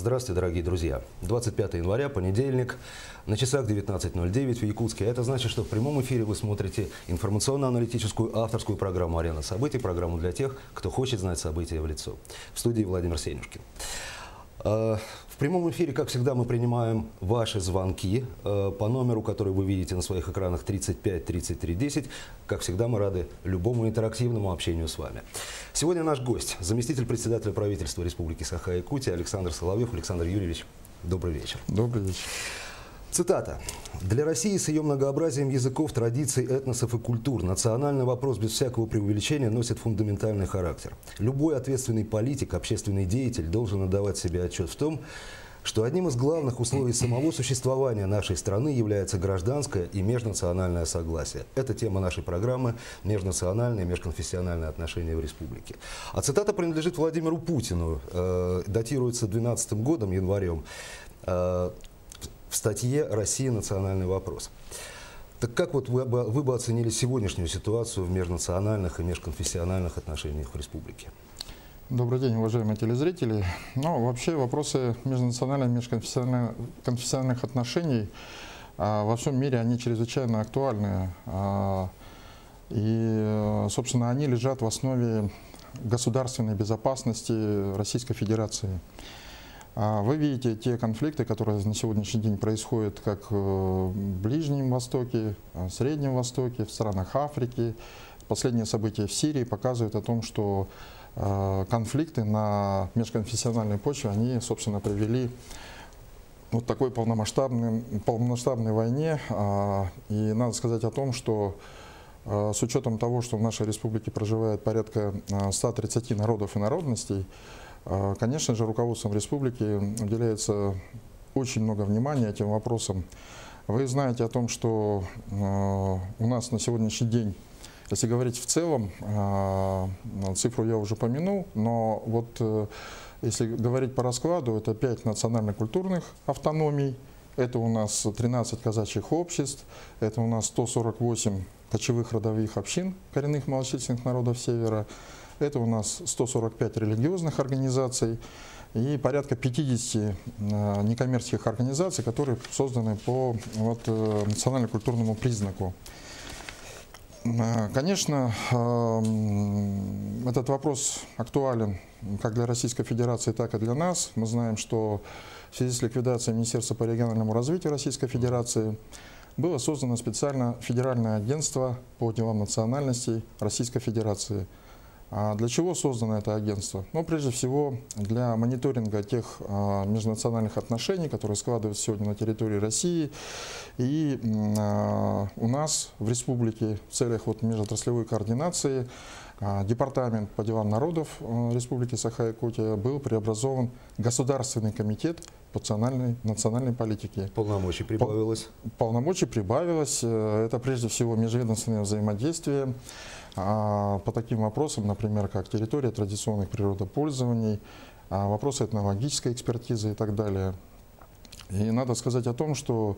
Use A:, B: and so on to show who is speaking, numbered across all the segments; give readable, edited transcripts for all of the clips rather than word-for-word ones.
A: Здравствуйте, дорогие друзья. 25 января, понедельник, на часах 19:09 в Якутске. Это значит, что в прямом эфире вы смотрите информационно-аналитическую авторскую программу «Арена событий», программу для тех, кто хочет знать события в лицо. В студии Владимир Сенюшкин. В прямом эфире, как всегда, мы принимаем ваши звонки по номеру, который вы видите на своих экранах 35 33 10. Как всегда, мы рады любому интерактивному общению с вами. Сегодня наш гость, заместитель председателя правительства Республики Саха-Якутия Александр Соловьев. Александр Юрьевич, добрый вечер.
B: Добрый вечер.
A: Цитата. «Для России с ее многообразием языков, традиций, этносов и культур национальный вопрос без всякого преувеличения носит фундаментальный характер. Любой ответственный политик, общественный деятель должен отдавать себе отчет в том, что одним из главных условий самого существования нашей страны является гражданское и межнациональное согласие». Это тема нашей программы «Межнациональные и межконфессиональные отношения в республике». А цитата принадлежит Владимиру Путину, датируется 12 годом, январем, в статье «Россия. Национальный вопрос». Так как вот вы бы оценили сегодняшнюю ситуацию в межнациональных и межконфессиональных отношениях в республике?
B: Добрый день, уважаемые телезрители. Ну, вообще вопросы межнациональных и межконфессиональных отношений во всем мире, они чрезвычайно актуальны. И, собственно, они лежат в основе государственной безопасности Российской Федерации. Вы видите те конфликты, которые на сегодняшний день происходят как в Ближнем Востоке, в Среднем Востоке, в странах Африки. Последние события в Сирии показывают о том, что конфликты на межконфессиональной почве, они, собственно, привели к такой полномасштабной войне. И надо сказать о том, что с учетом того, что в нашей республике проживает порядка 130 народов и народностей, конечно же, руководством республики уделяется очень много внимания этим вопросам. Вы знаете о том, что у нас на сегодняшний день, если говорить в целом, цифру я уже помянул, но вот если говорить по раскладу, это 5 национально-культурных автономий, это у нас 13 казачьих обществ, это у нас 148 кочевых родовых общин коренных малочисленных народов Севера, это у нас 145 религиозных организаций и порядка 50 некоммерческих организаций, которые созданы по национально-культурному признаку. Конечно, этот вопрос актуален как для Российской Федерации, так и для нас. Мы знаем, что в связи с ликвидацией Министерства по региональному развитию Российской Федерации было создано специально Федеральное агентство по делам национальностей Российской Федерации. А для чего создано это агентство? Ну, прежде всего, для мониторинга тех межнациональных отношений, которые складываются сегодня на территории России. И у нас в республике в целях межотраслевой координации Департамент по делам народов Республики Саха-Якутия был преобразован в Государственный комитет по национальной политике.
A: Полномочий прибавилось? Полномочий
B: прибавилось. Это прежде всего межведомственное взаимодействие по таким вопросам, например, как территория традиционных природопользований, вопросы этнологической экспертизы и так далее. И надо сказать о том, что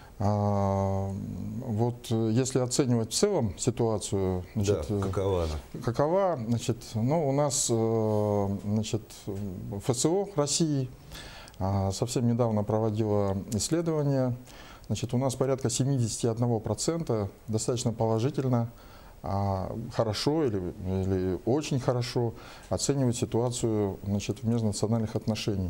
B: вот если оценивать в целом ситуацию,
A: значит, да, какова она?
B: Какова, значит, ну, у нас, значит, ФСО России совсем недавно проводила исследование. Значит, у нас порядка 71% достаточно положительно, хорошо или очень хорошо оценивают ситуацию, значит, в межнациональных отношениях.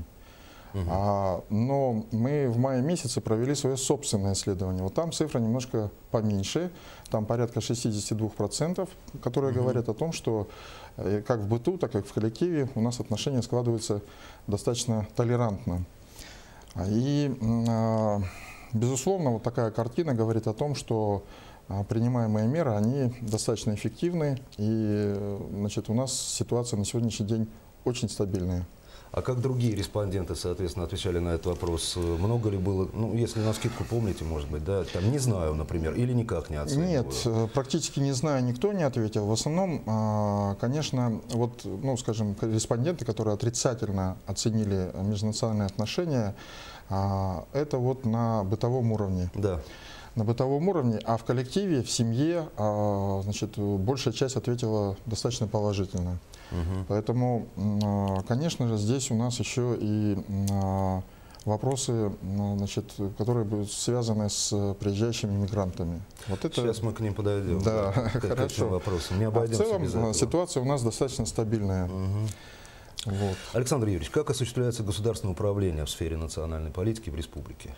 B: Но мы в мае месяце провели свое собственное исследование. Вот там цифра немножко поменьше, там порядка 62%, которые говорят о том, что как в быту, так и в коллективе у нас отношения складываются достаточно толерантно. И, безусловно, вот такая картина говорит о том, что принимаемые меры, они достаточно эффективны, и, значит, у нас ситуация на сегодняшний день очень стабильная.
A: А как другие респонденты, соответственно, отвечали на этот вопрос? Много ли было, ну, если навскидку помните, может быть, да, там «не знаю», например, или никак не оцениваю?
B: Нет, практически «не знаю» никто не ответил. В основном, конечно, вот, ну, скажем, респонденты, которые отрицательно оценили межнациональные отношения, это вот на бытовом уровне.
A: Да.
B: на бытовом уровне, а в коллективе, в семье, значит, большая часть ответила достаточно положительно. Поэтому, конечно же, здесь у нас еще и вопросы, значит, которые будут связаны с приезжающими мигрантами. Вот это...
A: Сейчас мы к ним подойдем.
B: Да,
A: к этим вопросам. Не обойдемся без этого.
B: В целом ситуация у нас достаточно стабильная. Вот.
A: Александр Юрьевич, как осуществляется государственное управление в сфере национальной политики в республике?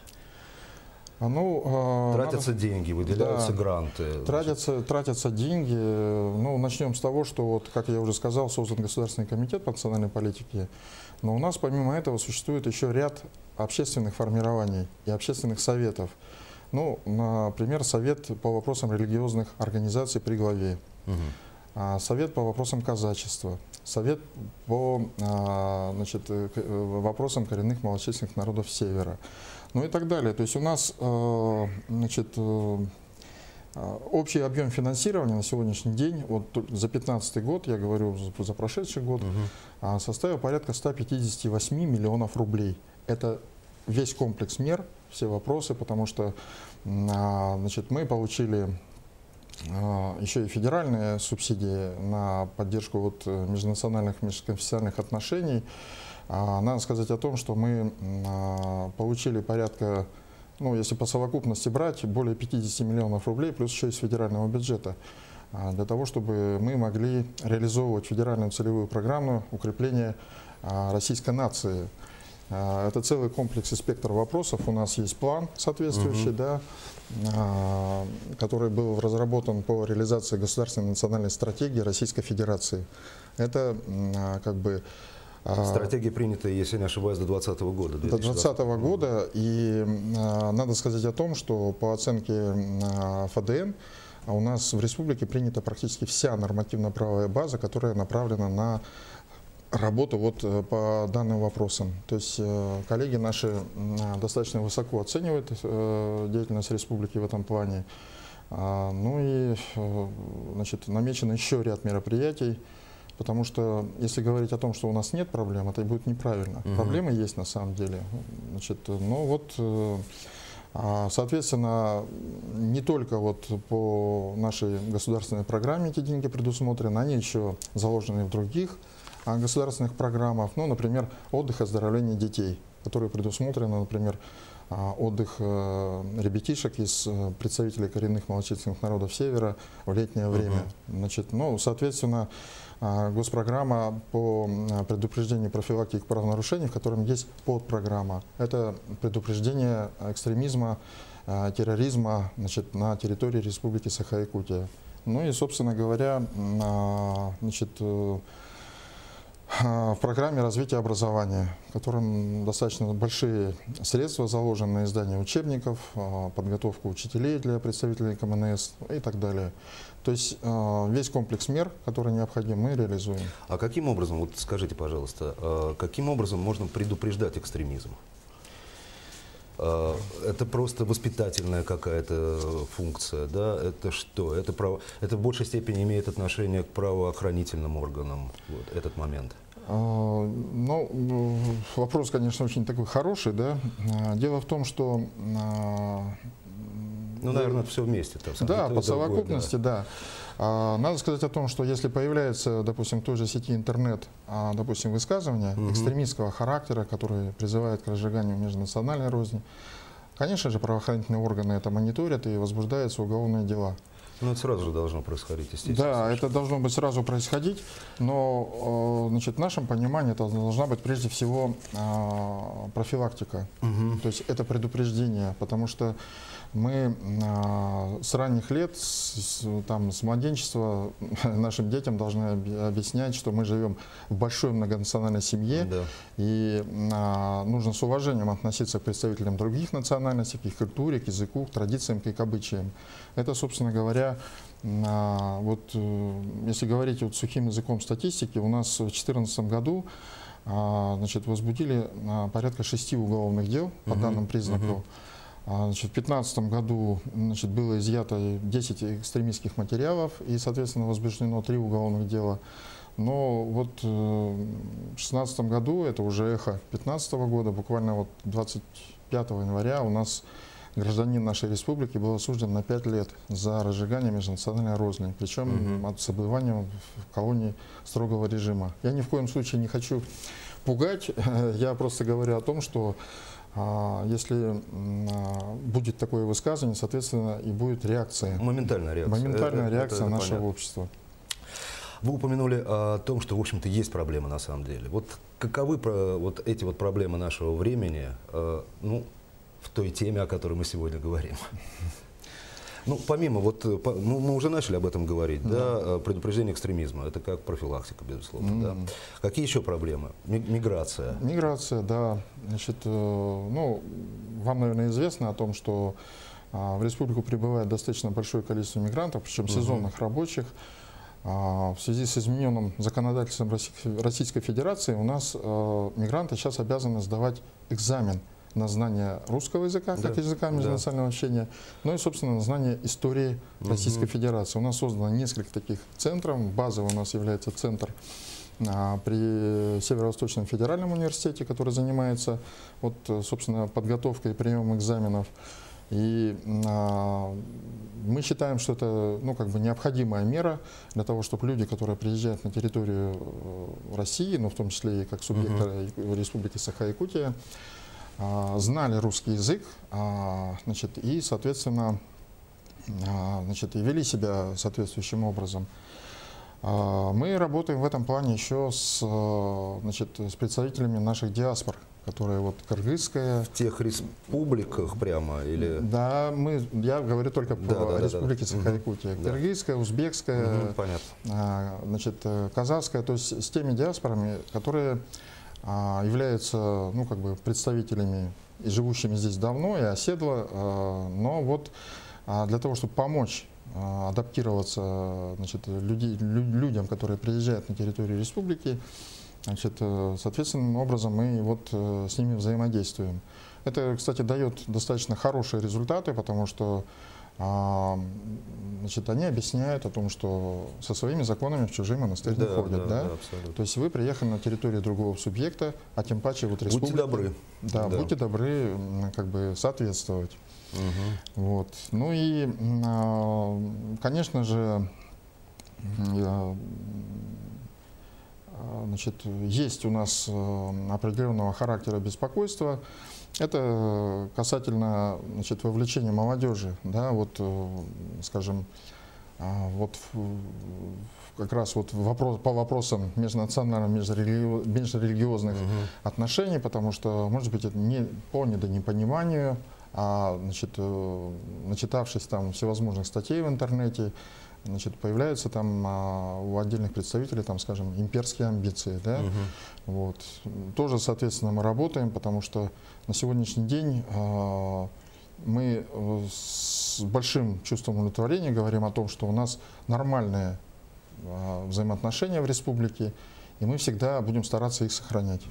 A: Тратятся деньги, выделяются гранты.
B: Тратятся деньги. Ну, начнем с того, что, вот, как я уже сказал, создан Государственный комитет по национальной политике. Но у нас помимо этого существует еще ряд общественных формирований и общественных советов. Ну, например, Совет по вопросам религиозных организаций при главе, Совет по вопросам казачества, Совет по значит, вопросам коренных малочисленных народов Севера, ну и так далее. То есть у нас значит, общий объем финансирования на сегодняшний день, вот за 2015 год, я говорю за прошедший год, составил порядка 158 миллионов рублей. Это весь комплекс мер, все вопросы, потому что значит, мы получили еще и федеральные субсидии на поддержку вот межнациональных, межконфессиональных отношений. Надо сказать о том, что мы получили порядка, ну, если по совокупности брать, более 50 миллионов рублей, плюс еще из федерального бюджета, для того, чтобы мы могли реализовывать федеральную целевую программу укрепления российской нации. Это целый комплекс и спектр вопросов. У нас есть план соответствующий, да, который был разработан по реализации государственной национальной стратегии Российской Федерации. Это как бы...
A: Стратегия принята, если не ошибаюсь, до 2020 года.
B: До 2020 года. И надо сказать о том, что по оценке ФАДН у нас в республике принята практически вся нормативно-правовая база, которая направлена на работу вот по данным вопросам. То есть коллеги наши достаточно высоко оценивают деятельность республики в этом плане. Ну и значит, намечен еще ряд мероприятий, потому что если говорить о том, что у нас нет проблем, это будет неправильно. Проблемы есть на самом деле. Значит, ну вот, соответственно, не только вот по нашей государственной программе эти деньги предусмотрены, они еще заложены в других государственных программах, ну, например, отдых и оздоровление детей, которые предусмотрены, например, отдых ребятишек из представителей коренных малочисленных народов Севера в летнее время. Значит, ну, соответственно, госпрограмма по предупреждению профилактики правонарушений, в котором есть подпрограмма. Это предупреждение экстремизма, терроризма, значит, на территории Республики Саха-Якутия. Ну и, собственно говоря, значит, в программе развития образования, в котором достаточно большие средства заложены на издание учебников, подготовку учителей для представителей КМНС и так далее. То есть весь комплекс мер, который необходим, мы реализуем.
A: А каким образом, вот скажите, пожалуйста, каким образом можно предупреждать экстремизм? Это просто воспитательная какая-то функция, да? Это что? Это в большей степени имеет отношение к правоохранительным органам, вот, этот момент?
B: Ну, вопрос, конечно, очень такой хороший, да? Дело в том, что...
A: Ну, наверное, все вместе.
B: Да, по совокупности, да. Надо сказать о том, что если появляется, допустим, в той же сети интернет, допустим, высказывания экстремистского характера, которые призывают к разжиганию межнациональной розни, конечно же, правоохранительные органы это мониторят и возбуждаются уголовные дела.
A: Ну, это сразу же должно происходить, естественно.
B: Да, это должно быть сразу происходить, но значит, в нашем понимании это должна быть прежде всего профилактика. То есть это предупреждение, потому что мы с ранних лет, с младенчества нашим детям должны объяснять, что мы живем в большой многонациональной семье, да. И нужно с уважением относиться к представителям других национальностей, к их культуре, к языку, к традициям, к их обычаям. Это, собственно говоря, вот, если говорить вот сухим языком статистики, у нас в 2014 году значит, возбудили порядка 6 уголовных дел по данным признаку. Значит, в 2015 году, значит, было изъято 10 экстремистских материалов и, соответственно, возбуждено 3 уголовных дела. Но вот в 2016 году, это уже эхо 2015 года, буквально вот 25 января у нас гражданин нашей республики был осужден на 5 лет за разжигание межнациональной розни, причем от забывания в колонии строгого режима. Я ни в коем случае не хочу пугать, я просто говорю о том, что если будет такое высказывание, соответственно, и будет реакция.
A: Моментальная реакция.
B: Моментальная реакция
A: это
B: нашего
A: понятно.
B: общества.
A: Вы упомянули о том, что, в общем-то, есть проблемы на самом деле. Вот каковы вот эти вот проблемы нашего времени, ну, в той теме, о которой мы сегодня говорим? Ну, помимо, вот, мы уже начали об этом говорить, да, предупреждение экстремизма, это как профилактика, безусловно, да. Какие еще проблемы? Миграция.
B: Миграция, да. Значит, ну, вам, наверное, известно о том, что в республику прибывает достаточно большое количество мигрантов, причем сезонных рабочих. В связи с измененным законодательством Российской Федерации у нас мигранты сейчас обязаны сдавать экзамен на знание русского языка, как языка межнационального общения, ну и, собственно, на знание истории Российской Федерации. У нас создано несколько таких центров. Базовый у нас является центр при Северо-Восточном федеральном университете, который занимается, вот, собственно, подготовкой и приемом экзаменов. И мы считаем, что это, ну, как бы необходимая мера для того, чтобы люди, которые приезжают на территорию России, ну, в том числе и как субъекта Республики Саха-Якутия, знали русский язык, значит, и, соответственно, значит, и вели себя соответствующим образом. Мы работаем в этом плане еще значит, с представителями наших диаспор, которые вот кыргызская.
A: В тех республиках прямо или?
B: Да, я говорю только про республики Саха-Якутия. Кыргызская, узбекская, значит, казахская, то есть с теми диаспорами, которые являются, ну, как бы представителями и живущими здесь давно, и оседло, но вот для того, чтобы помочь адаптироваться, значит, людям, которые приезжают на территорию республики, значит, соответственным образом мы вот с ними взаимодействуем. Это, кстати, дает достаточно хорошие результаты, потому что значит, они объясняют о том, что со своими законами в чужие монастырь не ходят. Да? То есть вы приехали на территорию другого субъекта, а тем паче вот республика.
A: Будьте добры.
B: Да, будьте добры, как бы соответствовать. Вот. Ну и, конечно же, значит, есть у нас определенного характера беспокойства. Это касательно, значит, вовлечения молодежи, да, вот, скажем, вот как раз вот по вопросам межнациональных, межрелигиозных отношений, потому что, может быть, это не по недопониманию, значит, начитавшись там всевозможных статей в интернете, значит, появляются там у отдельных представителей, там, скажем, имперские амбиции, да? Вот. Тоже, соответственно, мы работаем, потому что на сегодняшний день мы с большим чувством удовлетворения говорим о том, что у нас нормальные взаимоотношения в республике, и мы всегда будем стараться их сохранять.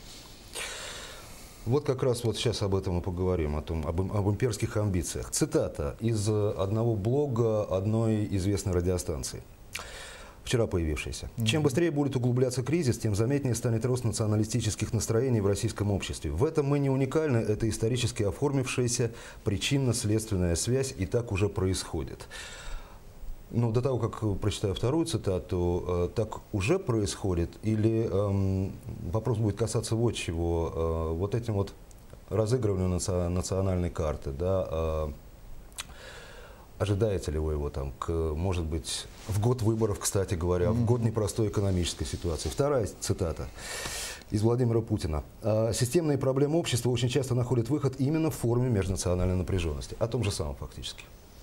A: Вот как раз вот сейчас об этом и поговорим, об имперских амбициях. Цитата из одного блога одной известной радиостанции, вчера появившейся. «Чем быстрее будет углубляться кризис, тем заметнее станет рост националистических настроений в российском обществе. В этом мы не уникальны, это исторически оформившаяся причинно-следственная связь, и так уже происходит». Ну, до того, как прочитаю вторую цитату, так уже происходит, или вопрос будет касаться вот чего, вот этим вот разыгрыванию национальной карты, да, ожидаете ли вы его там, может быть, в год выборов, кстати говоря, в год непростой экономической ситуации. Вторая цитата из Владимира Путина. «Системные проблемы общества очень часто находят выход именно в форме межнациональной напряженности». О том же самом фактически.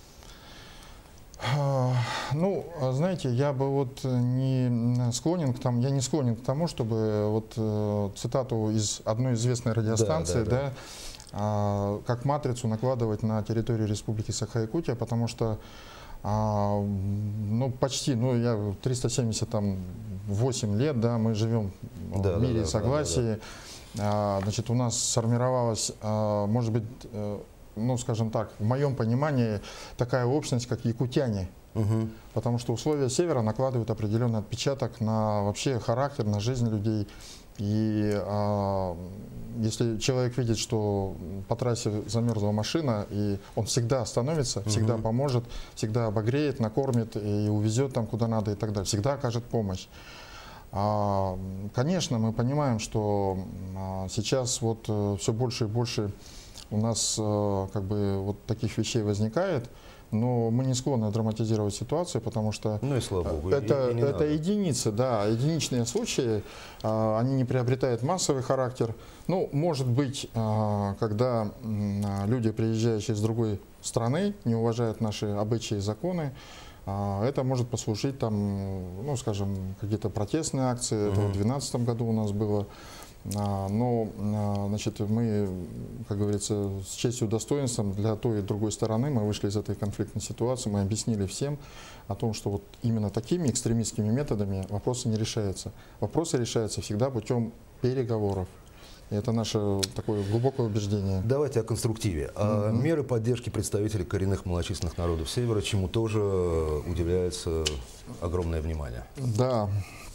B: Ну, знаете, я бы вот не склонен к тому, чтобы вот цитату из одной известной радиостанции, как матрицу накладывать на территорию Республики Саха-Якутия, потому что, ну, почти, ну, я 378 лет, да, мы живем в мире и согласии. Значит, у нас сформировалась, может быть, ну, скажем так, в моем понимании, такая общность, как якутяне. Потому что условия Севера накладывают определенный отпечаток на вообще характер, на жизнь людей. И если человек видит, что по трассе замерзла машина, и он всегда остановится, всегда поможет, всегда обогреет, накормит и увезет там куда надо и так далее, всегда окажет помощь. Конечно, мы понимаем, что сейчас вот все больше и больше у нас как бы вот таких вещей возникает, но мы не склонны драматизировать ситуацию, потому что
A: ну и слава богу,
B: это единицы, да, единичные случаи, они не приобретают массовый характер. Ну, может быть, когда люди, приезжающие из другой страны, не уважают наши обычаи и законы, это может послужить там, ну, скажем, какие-то протестные акции. Это в 2012 году у нас было. Но, значит, мы, как говорится, с честью и достоинством для той и другой стороны мы вышли из этой конфликтной ситуации, мы объяснили всем о том, что вот именно такими экстремистскими методами вопросы не решаются. Вопросы решаются всегда путем переговоров. И это наше такое глубокое убеждение.
A: Давайте о конструктиве. Меры поддержки представителей коренных малочисленных народов Севера, чему тоже уделяется огромное внимание.
B: Да.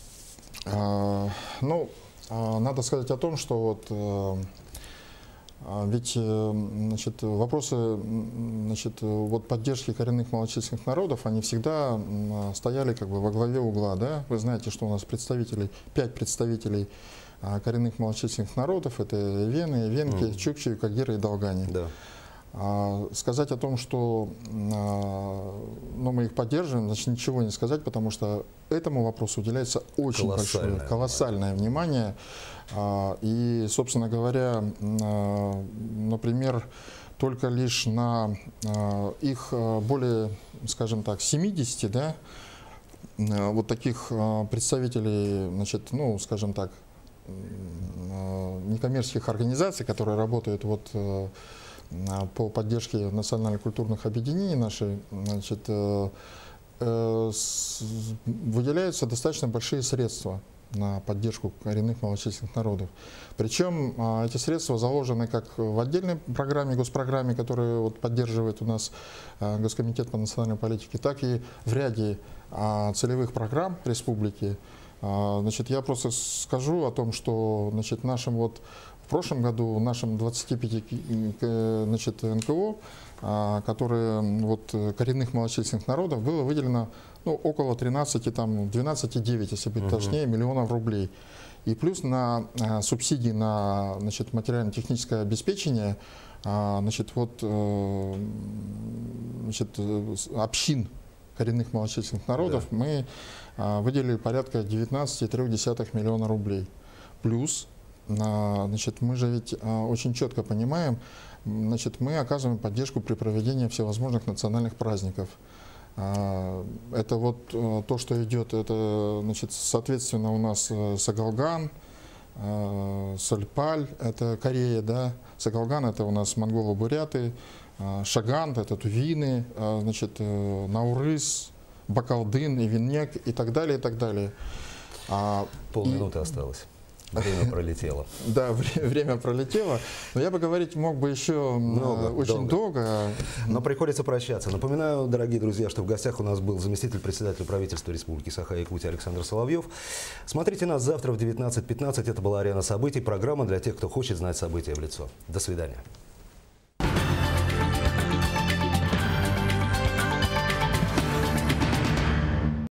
B: Ну, надо сказать о том, что вот, ведь значит, вопросы значит, вот поддержки коренных малочисленных народов, они всегда стояли как бы во главе угла. Да? Вы знаете, что у нас 5 представителей коренных малочисленных народов, это вены, венки, чукчи, кагиры и долгане. Да. Сказать о том, что ну, мы их поддерживаем, значит ничего не сказать, потому что этому вопросу уделяется очень колоссальное внимание. И, собственно говоря, например, только лишь на их более, скажем так, 70, да, вот таких представителей, значит, ну, скажем так, некоммерческих организаций, которые работают вот по поддержке национально-культурных объединений нашей, значит, выделяются достаточно большие средства на поддержку коренных малочисленных народов. Причем эти средства заложены как в отдельной программе, госпрограмме, которую вот поддерживает у нас Госкомитет по национальной политике, так и в ряде целевых программ республики. Значит, я просто скажу о том, что, значит, нашим вот в прошлом году нашим 25 значит, НКО, которые вот, коренных малочисленных народов, было выделено ну, около 13, там, 12,9, если быть точнее, миллионов рублей. И плюс на субсидии на значит, материально-техническое обеспечение значит, вот, значит, общин коренных малочисленных народов мы выделили порядка 19,3 миллиона рублей. Плюс значит, мы же ведь очень четко понимаем, значит, мы оказываем поддержку при проведении всевозможных национальных праздников. Это вот то, что идет, это, значит, соответственно, у нас Сагалган, Сольпаль, это Корея, да, Сагалган это у нас монголо-буряты, Шаган это тувины, значит, Наурыз, Бакалдын, Ивеннек и так далее, и так далее.
A: Полминуты осталось. Время пролетело.
B: Да, время пролетело. Но я бы говорить мог бы еще очень долго.
A: Но приходится прощаться. Напоминаю, дорогие друзья, что в гостях у нас был заместитель председателя правительства Республики Саха-Якутия Александр Соловьев. Смотрите нас завтра в 19:15. Это была «Арена событий». Программа для тех, кто хочет знать события в лицо. До свидания.